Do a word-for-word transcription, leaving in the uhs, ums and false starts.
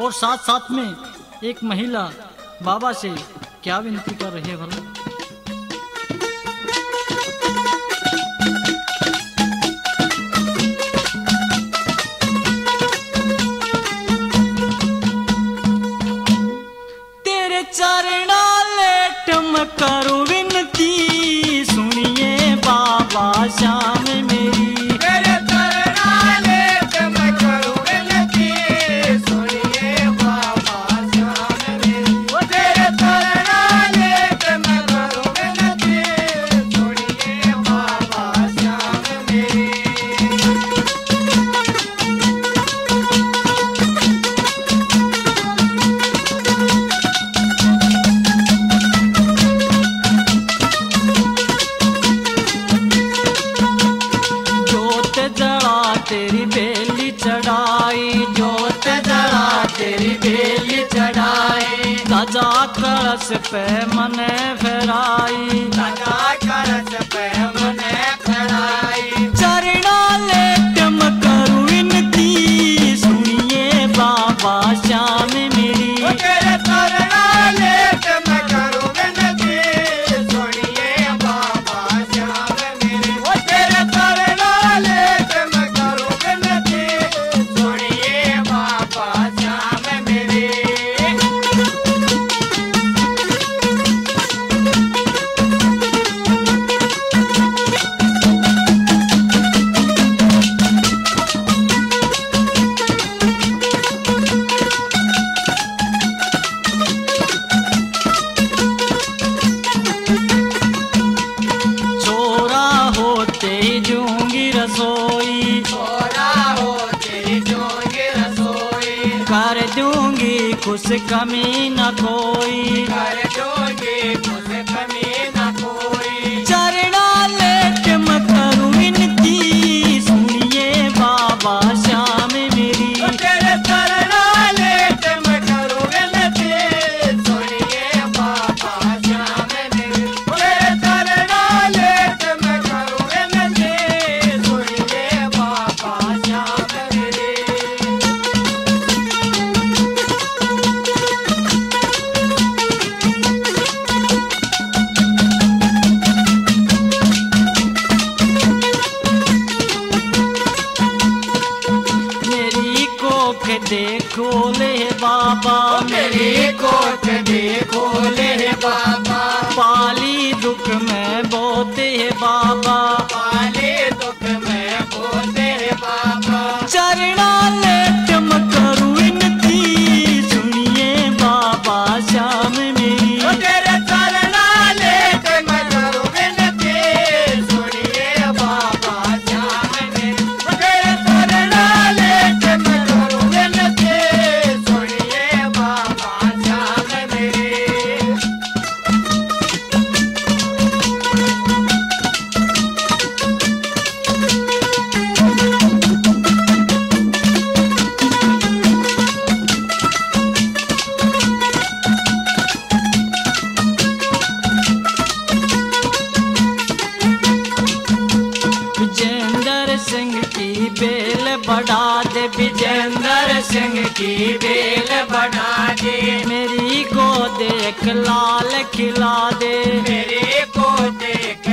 और साथ साथ में एक महिला बाबा से क्या विनती कर रही है भला? तेरे चरणा लेट मैं करूं विनती, सुनिए बाबा श्याम मेरी। तेरे चरणा लेट मैं करूं विनती, सुनिए बाबा श्याम मेरी। तेरे चरणा लेट मैं करूं विनती, सुनिए बाबा श्याम मेरी। तेरी बेली चढ़ाई, जोत जला तेरी बेली चढ़ाई, सजा कलश पे मने फेराई, सजा कलश पे मने फेराई। चरणा लेट मैं करूं विनती, सुनिए बाबा श्याम मेरी। तेरे चरणा लेट मैं करूं विनती, सुनिए बाबा श्याम मेरी। तेरे चरणा लेट मैं करूं विनती, सुनिए बाबा श्याम मेरी। छोरा होते जूंगी रसोई, छोरा हो तेरी जोगी रसोई, कर दूंगी कुछ कमी न कोई। कर दोगे कुछ कमी न कोई। चरणा लेट मैं करूं विनती, सुनिए बाबा श्याम मेरी। तेरे चरणा लेट मैं करूं विनती, सुनिए बाबा श्याम मेरी। तेरे चरणा लेट मैं करूं विनती, सुनिए बाबा श्याम मेरी। मेरी कोख देखो ले बाबा, मेरी कोख देखो ले बाबा, पाली दुख में बोते बाबा, पाले दुख में बोते बाबा। चरणा लेट मैं करूं विनती, सुनिए बाबा श्याम मेरी। तेरे चरणा लेट मैं करूं विनती, सुनिए बाबा श्याम मेरी। तेरे चरणा लेट मैं करूं विनती, सुनिए बाबा श्याम मेरी। विजेंद्र सिंह की बेल बढ़ा दे, विजेंद्र सिंह की बेल बढ़ा दे, मेरी को देख लाल खिला दे, मेरे को देख